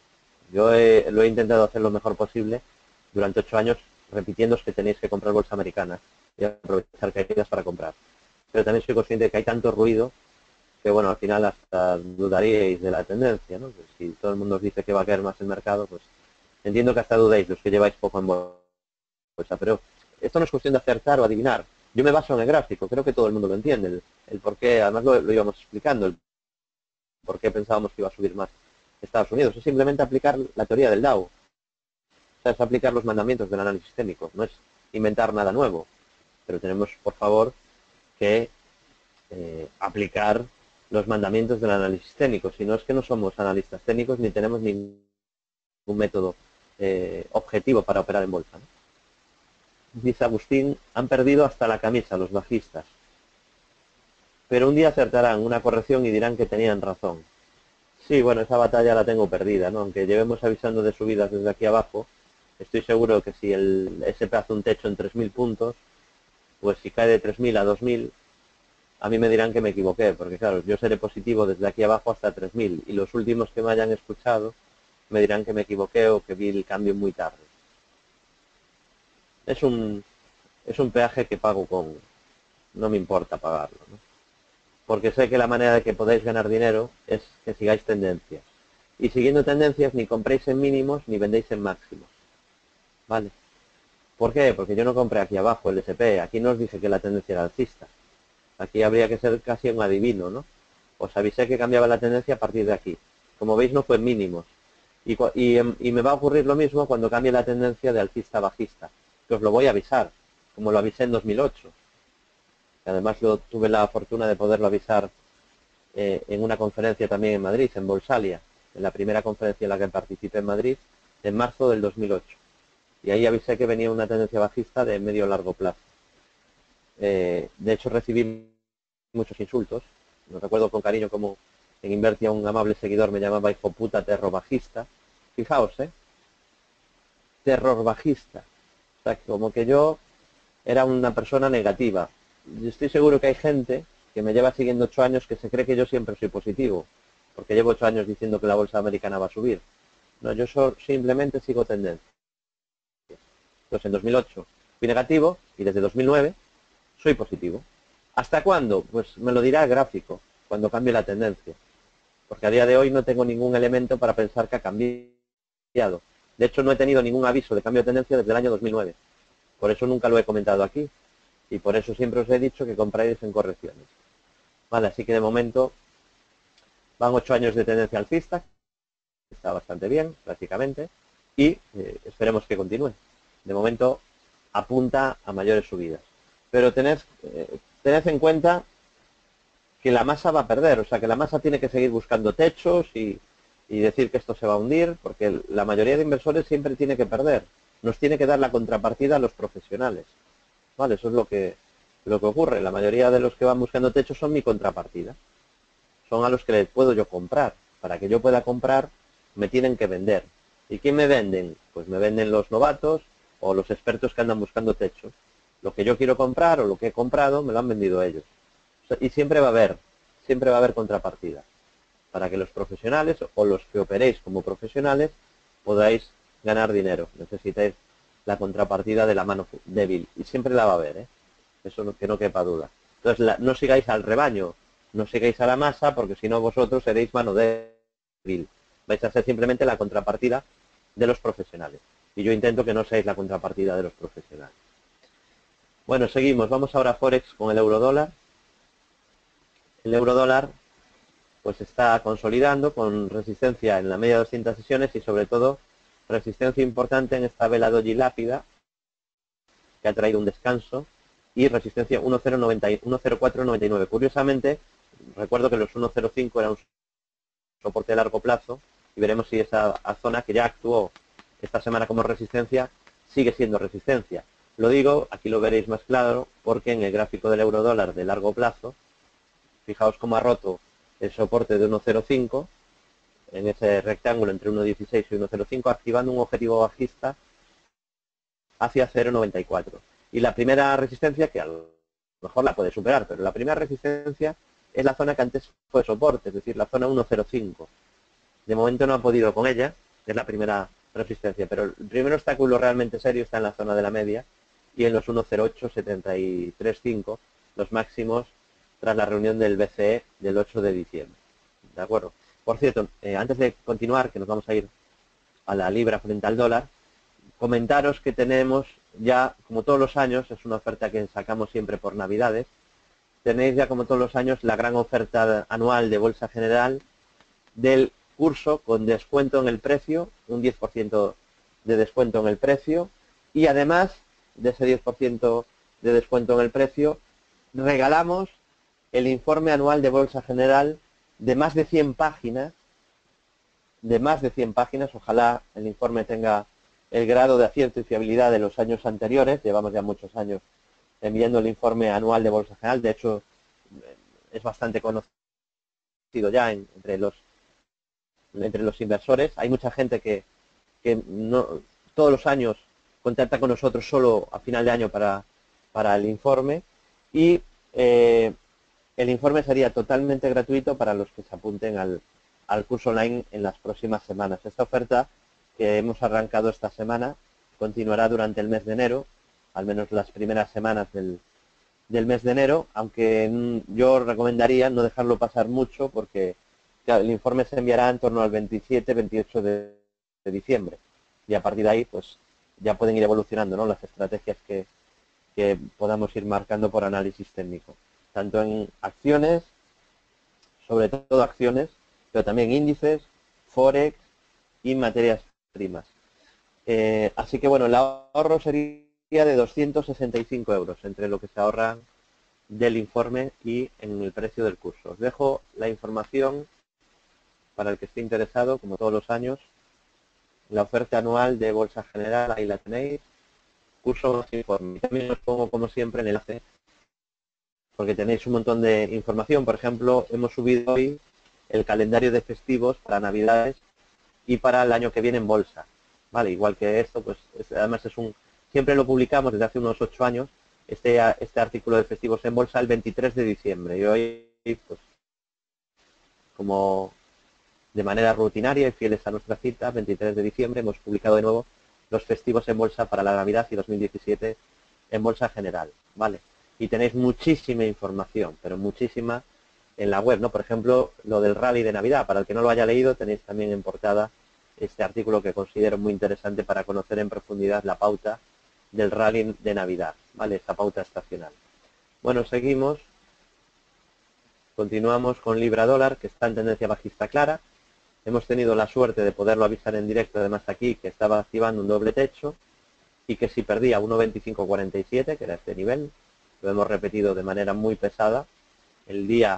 Yo he, lo he intentado hacer lo mejor posible durante ocho años, repitiéndoos que tenéis que comprar bolsa americana y aprovechar caídas para comprar. Pero también soy consciente de que hay tanto ruido que, bueno, al final hasta dudaríais de la tendencia, ¿no? Pues si todo el mundo os dice que va a caer más el mercado, pues entiendo que hasta dudéis los que lleváis poco en bolsa. Pero esto no es cuestión de acertar o adivinar. Yo me baso en el gráfico, creo que todo el mundo lo entiende. El, el por qué, además lo, lo íbamos explicando, el por qué pensábamos que iba a subir más Estados Unidos. Es simplemente aplicar la teoría del Dow. O sea, es aplicar los mandamientos del análisis técnico. No es inventar nada nuevo. Pero tenemos, por favor, que eh, aplicar los mandamientos del análisis técnico. Si no, es que no somos analistas técnicos ni tenemos ningún método eh, objetivo para operar en bolsa, ¿no? Dice Agustín, han perdido hasta la camisa los bajistas. Pero un día acertarán una corrección y dirán que tenían razón. Sí, bueno, esa batalla la tengo perdida, ¿no? Aunque llevemos avisando de subidas desde aquí abajo, estoy seguro que si el ese P hace un techo en tres mil puntos, pues si cae de tres mil a dos mil, a mí me dirán que me equivoqué, porque claro, yo seré positivo desde aquí abajo hasta tres mil, y los últimos que me hayan escuchado me dirán que me equivoqué o que vi el cambio muy tarde. Es un, es un peaje que pago con... no me importa pagarlo, ¿no? Porque sé que la manera de que podáis ganar dinero es que sigáis tendencias. Y siguiendo tendencias ni compréis en mínimos ni vendéis en máximos. ¿Vale? ¿Por qué? Porque yo no compré aquí abajo el S and P. Aquí no os dije que la tendencia era alcista. Aquí habría que ser casi un adivino, ¿no? Os avisé que cambiaba la tendencia a partir de aquí. Como veis no fue en mínimos. Y, y, y me va a ocurrir lo mismo cuando cambie la tendencia de alcista a bajista. Que os lo voy a avisar, como lo avisé en dos mil ocho. Además yo tuve la fortuna de poderlo avisar eh, en una conferencia también en Madrid, en Bolsalia, en la primera conferencia en la que participé en Madrid, en marzo del dos mil ocho. Y ahí avisé que venía una tendencia bajista de medio largo plazo. Eh, de hecho recibí muchos insultos. No recuerdo con cariño como en Invertia un amable seguidor me llamaba hijo puta terror bajista. Fijaos, ¿eh? Terror bajista. O sea, como que yo era una persona negativa. Yo estoy seguro que hay gente que me lleva siguiendo ocho años que se cree que yo siempre soy positivo, porque llevo ocho años diciendo que la bolsa americana va a subir. No, yo so, simplemente sigo tendencia. Entonces en dos mil ocho fui negativo y desde dos mil nueve soy positivo. ¿Hasta cuándo? Pues me lo dirá el gráfico, cuando cambie la tendencia. Porque a día de hoy no tengo ningún elemento para pensar que ha cambiado. De hecho no he tenido ningún aviso de cambio de tendencia desde el año dos mil nueve. Por eso nunca lo he comentado aquí. Y por eso siempre os he dicho que compráis en correcciones. Vale, así que de momento van ocho años de tendencia alcista, está bastante bien, prácticamente, y eh, esperemos que continúe. De momento apunta a mayores subidas. Pero tened, eh, tened en cuenta que la masa va a perder, o sea que la masa tiene que seguir buscando techos y, y decir que esto se va a hundir, porque la mayoría de inversores siempre tiene que perder. Nos tiene que dar la contrapartida a los profesionales. Vale, eso es lo que, lo que ocurre. La mayoría de los que van buscando techos son mi contrapartida. Son a los que les puedo yo comprar. Para que yo pueda comprar, me tienen que vender. ¿Y quién me venden? Pues me venden los novatos o los expertos que andan buscando techos. Lo que yo quiero comprar o lo que he comprado, me lo han vendido ellos. Y siempre va a haber, siempre va a haber contrapartida. Para que los profesionales o los que operéis como profesionales podáis ganar dinero. Necesitáis la contrapartida de la mano débil. Y siempre la va a haber, ¿eh? Eso no, que no quepa duda. Entonces, la, no sigáis al rebaño, no sigáis a la masa, porque si no vosotros seréis mano débil. Vais a ser simplemente la contrapartida de los profesionales. Y yo intento que no seáis la contrapartida de los profesionales. Bueno, seguimos. Vamos ahora a Forex con el euro-dólar. El euro-dólar pues está consolidando con resistencia en la media de doscientas sesiones y sobre todo resistencia importante en esta vela doji lápida que ha traído un descanso y resistencia uno cero cuatro noventa y nueve. Curiosamente, recuerdo que los uno cero cinco era un soporte de largo plazo y veremos si esa zona que ya actuó esta semana como resistencia sigue siendo resistencia. Lo digo, aquí lo veréis más claro, porque en el gráfico del euro dólar de largo plazo, fijaos cómo ha roto el soporte de uno cero cinco en ese rectángulo entre uno dieciséis y uno cero cinco, activando un objetivo bajista hacia cero noventa y cuatro. Y la primera resistencia, que a lo mejor la puede superar, pero la primera resistencia es la zona que antes fue soporte, es decir, la zona uno cero cinco. De momento no ha podido con ella es la primera resistencia, pero el primer obstáculo realmente serio está en la zona de la media y en los uno cero ocho setenta y tres cinco, los máximos tras la reunión del B C E del ocho de diciembre. ¿De acuerdo? Por cierto, eh, antes de continuar, que nos vamos a ir a la libra frente al dólar, comentaros que tenemos ya, como todos los años, es una oferta que sacamos siempre por Navidades, tenéis ya como todos los años la gran oferta anual de Bolsa General del curso con descuento en el precio, un diez por ciento de descuento en el precio, y además de ese diez por ciento de descuento en el precio, regalamos el informe anual de Bolsa General de más de cien páginas, de más de cien páginas, ojalá el informe tenga el grado de acierto y fiabilidad de los años anteriores, llevamos ya muchos años enviando el informe anual de Bolsa General, de hecho es bastante conocido ya en, entre los entre los inversores. Hay mucha gente que, que no, todos los años contacta con nosotros solo a final de año para, para el informe, y eh, el informe sería totalmente gratuito para los que se apunten al, al curso online en las próximas semanas. Esta oferta que hemos arrancado esta semana continuará durante el mes de enero, al menos las primeras semanas del, del mes de enero, aunque yo recomendaría no dejarlo pasar mucho porque claro, el informe se enviará en torno al veintisiete veintiocho de, de diciembre, y a partir de ahí pues ya pueden ir evolucionando, ¿no?, las estrategias que, que podamos ir marcando por análisis técnico, tanto en acciones, sobre todo acciones, pero también índices, forex y materias primas. Eh, así que bueno, el ahorro sería de doscientos sesenta y cinco euros entre lo que se ahorra del informe y en el precio del curso. Os dejo la información para el que esté interesado, como todos los años, la oferta anual de Bolsa General, ahí la tenéis, curso más informe. También os pongo, como siempre, el enlace, porque tenéis un montón de información. Por ejemplo, hemos subido hoy el calendario de festivos para Navidades y para el año que viene en bolsa. Vale, igual que esto, pues es, además es un, siempre lo publicamos desde hace unos ocho años, este, este artículo de festivos en bolsa el veintitrés de diciembre. Y hoy, pues, como de manera rutinaria y fieles a nuestra cita, veintitrés de diciembre, hemos publicado de nuevo los festivos en bolsa para la Navidad y dos mil diecisiete en Bolsa General, ¿vale? Y tenéis muchísima información, pero muchísima en la web, ¿no? Por ejemplo, lo del rally de Navidad. Para el que no lo haya leído, tenéis también en portada este artículo que considero muy interesante para conocer en profundidad la pauta del rally de Navidad, ¿vale? Esta pauta estacional. Bueno, seguimos. Continuamos con Libra Dólar, que está en tendencia bajista clara. Hemos tenido la suerte de poderlo avisar en directo, además aquí, que estaba activando un doble techo y que si perdía uno veinticinco cuarenta y siete, que era este nivel, lo hemos repetido de manera muy pesada, el día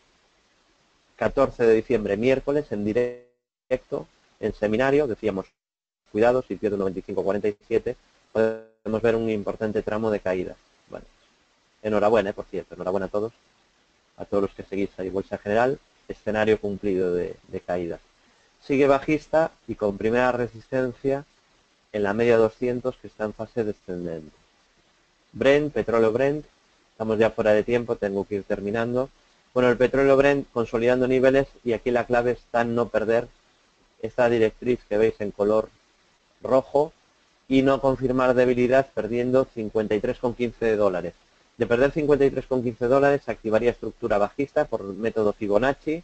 catorce de diciembre, miércoles, en directo, en seminario, decíamos, cuidado, si pierde uno veinticinco cuarenta y siete, podemos ver un importante tramo de caída. Bueno, enhorabuena, eh, por cierto, enhorabuena a todos, a todos los que seguís ahí Bolsa General, escenario cumplido de, de caída. Sigue bajista y con primera resistencia en la media doscientos, que está en fase descendente. Brent, petróleo Brent, estamos ya fuera de tiempo, tengo que ir terminando. Bueno, el petróleo Brent consolidando niveles, y aquí la clave está en no perder esta directriz que veis en color rojo y no confirmar debilidad perdiendo cincuenta y tres con quince dólares. De perder cincuenta y tres con quince dólares activaría estructura bajista por método Fibonacci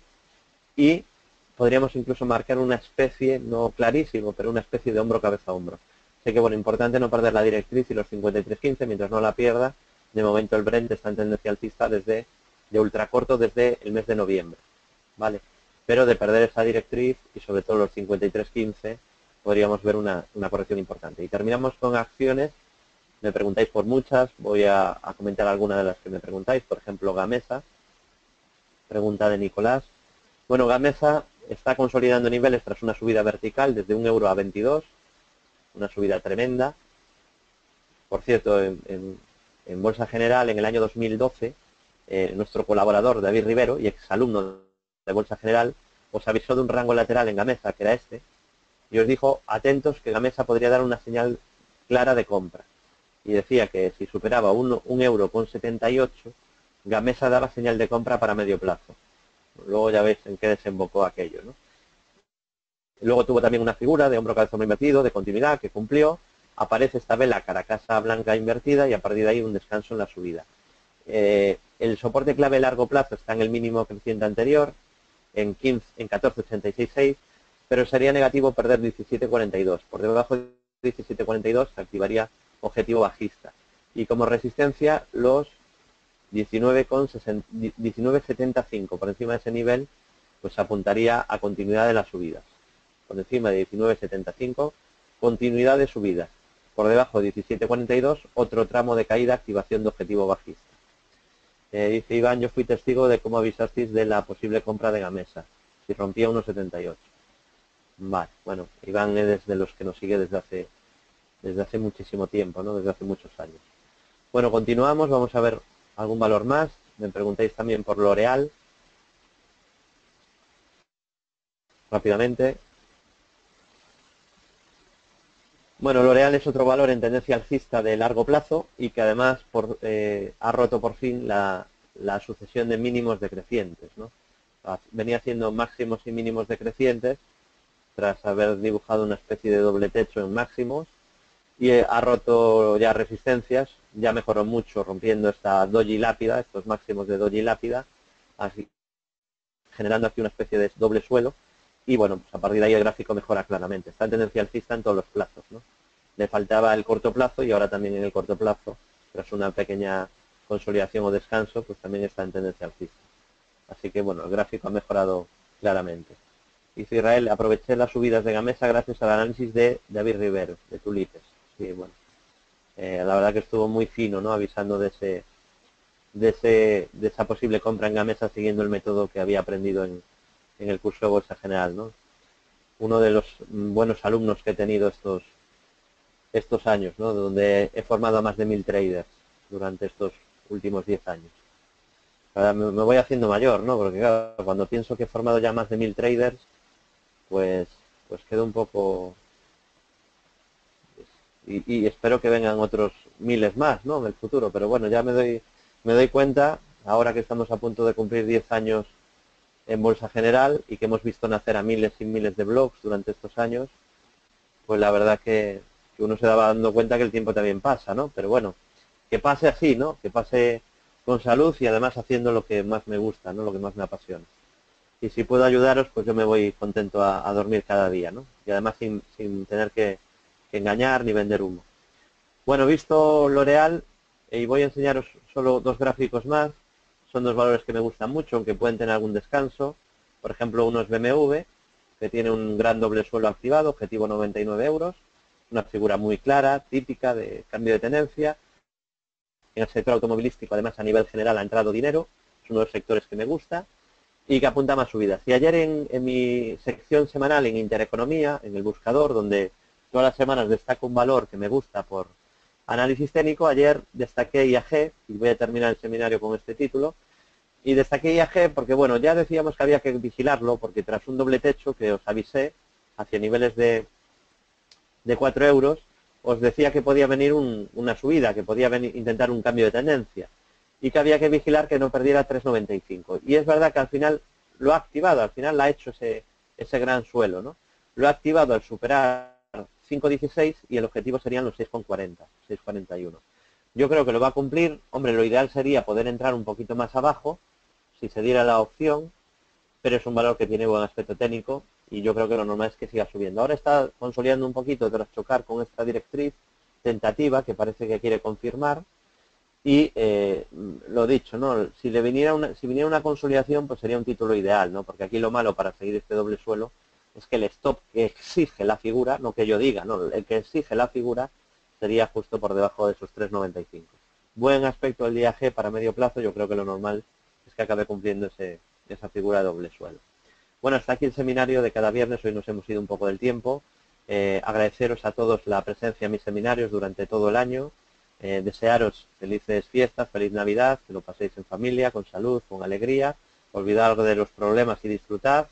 y podríamos incluso marcar una especie, no clarísimo, pero una especie de hombro cabeza a hombro. Así que bueno, importante no perder la directriz y los cincuenta y tres quince, mientras no la pierda. De momento el Brent está en tendencia alcista desde de ultracorto desde el mes de noviembre, ¿vale? Pero de perder esa directriz y sobre todo los cincuenta y tres quince podríamos ver una, una corrección importante. Y terminamos con acciones. Me preguntáis por muchas, voy a, a comentar algunas de las que me preguntáis. Por ejemplo, Gamesa, pregunta de Nicolás. Bueno, Gamesa está consolidando niveles tras una subida vertical desde un euro a veintidós, una subida tremenda. Por cierto, en, en, en Bolsa General, en el año dos mil doce, eh, nuestro colaborador David Rivero, y exalumno de Bolsa General, os avisó de un rango lateral en Gamesa, que era este, y os dijo, atentos, que Gamesa podría dar una señal clara de compra. Y decía que si superaba un, un euro con setenta y ocho, Gamesa daba señal de compra para medio plazo. Luego ya veis en qué desembocó aquello, ¿no? Luego tuvo también una figura de hombro cabeza hombro invertido, de continuidad, que cumplió. Aparece esta vela caracasa blanca invertida y a partir de ahí un descanso en la subida. Eh, el soporte clave a largo plazo está en el mínimo creciente anterior, en, quince, en catorce ochenta y seis punto seis, pero sería negativo perder diecisiete cuarenta y dos. Por debajo de diecisiete cuarenta y dos se activaría objetivo bajista. Y como resistencia los diecinueve setenta y cinco. Por encima de ese nivel pues apuntaría a continuidad de las subidas. Por encima de diecinueve setenta y cinco, continuidad de subidas. Por debajo de diecisiete cuarenta y dos, otro tramo de caída, activación de objetivo bajista. Eh, dice Iván, yo fui testigo de cómo avisasteis de la posible compra de Gamesa, si rompía uno setenta y ocho. Vale, bueno, Iván es de los que nos sigue desde hace, desde hace muchísimo tiempo, ¿no? Desde hace muchos años. Bueno, continuamos, vamos a ver algún valor más. Me preguntáis también por L'Oreal. Rápidamente. Bueno, L'Oreal es otro valor en tendencia alcista de largo plazo y que además por, eh, ha roto por fin la, la sucesión de mínimos decrecientes, ¿no? Venía haciendo máximos y mínimos decrecientes tras haber dibujado una especie de doble techo en máximos y eh, ha roto ya resistencias, ya mejoró mucho rompiendo esta doji lápida, estos máximos de doji lápida, así generando aquí una especie de doble suelo. Y bueno, pues a partir de ahí el gráfico mejora claramente. Está en tendencia alcista en todos los plazos, ¿no? Le faltaba el corto plazo y ahora también en el corto plazo, tras una pequeña consolidación o descanso, pues también está en tendencia alcista. Así que bueno, el gráfico ha mejorado claramente. Dice Israel, aproveché las subidas de Gamesa gracias al análisis de David Rivero, de Tulipes. Sí, bueno, eh, la verdad que estuvo muy fino, ¿no? Avisando de ese, de ese, de esa posible compra en Gamesa siguiendo el método que había aprendido en en el curso de Bolsa General, ¿no? Uno de los buenos alumnos que he tenido estos estos años, ¿no? Donde he formado a más de mil traders durante estos últimos diez años. Ahora me, me voy haciendo mayor, ¿no? Porque claro, cuando pienso que he formado ya más de mil traders, pues pues quedo un poco y, y espero que vengan otros miles más, ¿no? En el futuro, pero bueno, ya me doy me doy cuenta ahora que estamos a punto de cumplir diez años en Bolsa General y que hemos visto nacer a miles y miles de blogs durante estos años, pues la verdad que, que uno se daba dando cuenta que el tiempo también pasa, ¿no? Pero bueno, que pase así, ¿no? Que pase con salud y además haciendo lo que más me gusta, ¿no? Lo que más me apasiona. Y si puedo ayudaros, pues yo me voy contento a, a dormir cada día, ¿no? Y además sin, sin tener que, que engañar ni vender humo. Bueno, visto L'Oreal, y voy a enseñaros solo dos gráficos más. Son dos valores que me gustan mucho, aunque pueden tener algún descanso. Por ejemplo, uno es B M W, que tiene un gran doble suelo activado, objetivo noventa y nueve euros. Una figura muy clara, típica de cambio de tendencia. En el sector automovilístico, además, a nivel general ha entrado dinero. Es uno de los sectores que me gusta y que apunta a más subidas. Y ayer en, en mi sección semanal en Intereconomía, en el buscador, donde todas las semanas destaco un valor que me gusta por análisis técnico, ayer destaqué I A G, y voy a terminar el seminario con este título, y destaqué I A G porque, bueno, ya decíamos que había que vigilarlo, porque tras un doble techo que os avisé, hacia niveles de, de cuatro euros, os decía que podía venir un, una subida, que podía venir, intentar un cambio de tendencia, y que había que vigilar que no perdiera tres noventa y cinco. Y es verdad que al final lo ha activado, al final lo ha hecho ese, ese gran suelo, ¿no? Lo ha activado al superar cinco dieciséis y el objetivo serían los seis cuarenta, seis cuarenta y uno. Yo creo que lo va a cumplir. Hombre, lo ideal sería poder entrar un poquito más abajo, si se diera la opción, pero es un valor que tiene buen aspecto técnico y yo creo que lo normal es que siga subiendo. Ahora está consolidando un poquito tras chocar con esta directriz tentativa que parece que quiere confirmar y eh, lo dicho, ¿no? Si le viniera una, si viniera una consolidación, pues sería un título ideal, ¿no? Porque aquí lo malo para seguir este doble suelo es que el stop que exige la figura, no que yo diga, no, el que exige la figura sería justo por debajo de esos tres noventa y cinco. Buen aspecto del I A G para medio plazo, yo creo que lo normal es que acabe cumpliendo ese, esa figura de doble suelo. Bueno, hasta aquí el seminario de cada viernes, hoy nos hemos ido un poco del tiempo. Eh, agradeceros a todos la presencia en mis seminarios durante todo el año. Eh, desearos felices fiestas, feliz Navidad, que lo paséis en familia, con salud, con alegría, olvidaros de los problemas y disfrutad.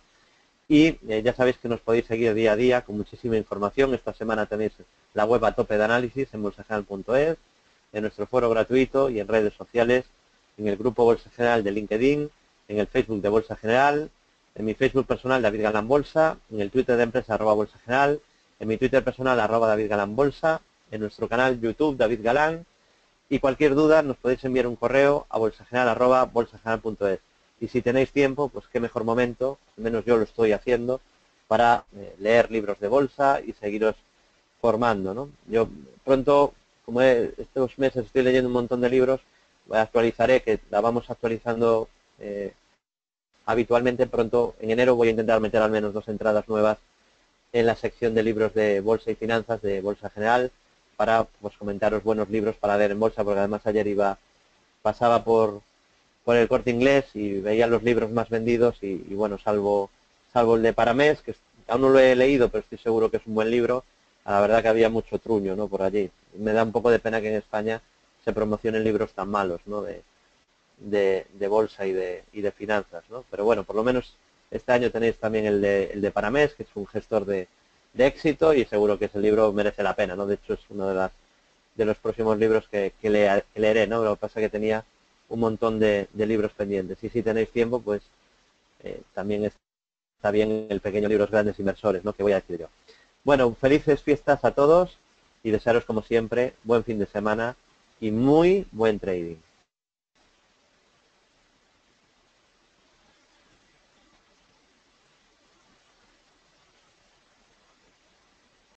Y eh, ya sabéis que nos podéis seguir día a día con muchísima información. Esta semana tenéis la web a tope de análisis en bolsa general punto es, en nuestro foro gratuito y en redes sociales, en el grupo Bolsa General de LinkedIn, en el Facebook de Bolsa General, en mi Facebook personal David Galán Bolsa, en el Twitter de empresa arroba Bolsa General, en mi Twitter personal arroba David Galán Bolsa, en nuestro canal YouTube David Galán, y cualquier duda nos podéis enviar un correo a bolsageneral arroba bolsageneral punto es. Y si tenéis tiempo, pues qué mejor momento, al menos yo lo estoy haciendo, para eh, leer libros de bolsa y seguiros formando, ¿no? Yo pronto, como he, estos meses estoy leyendo un montón de libros, actualizaré, que la vamos actualizando eh, habitualmente. Pronto, en enero, voy a intentar meter al menos dos entradas nuevas en la sección de libros de bolsa y finanzas de Bolsa General, para pues comentaros buenos libros para leer en bolsa, porque además ayer iba pasaba por por el Corte Inglés y veía los libros más vendidos y, y bueno, salvo salvo el de Paramés, que aún no lo he leído, pero estoy seguro que es un buen libro. La verdad que había mucho truño, ¿no?, por allí. Me da un poco de pena que en España se promocionen libros tan malos, ¿no?, de, de, de bolsa y de, y de finanzas, ¿no? Pero bueno, por lo menos este año tenéis también el de, el de Paramés, que es un gestor de, de éxito, y seguro que ese libro merece la pena, ¿no? De hecho, es uno de, las, de los próximos libros que, que, lea, que leeré, ¿no? Lo que pasa es que tenía un montón de, de libros pendientes. Y si tenéis tiempo, pues eh, también está bien el pequeño libros grandes inversores, ¿no?, que voy a decir yo. Bueno, felices fiestas a todos y desearos, como siempre, buen fin de semana y muy buen trading.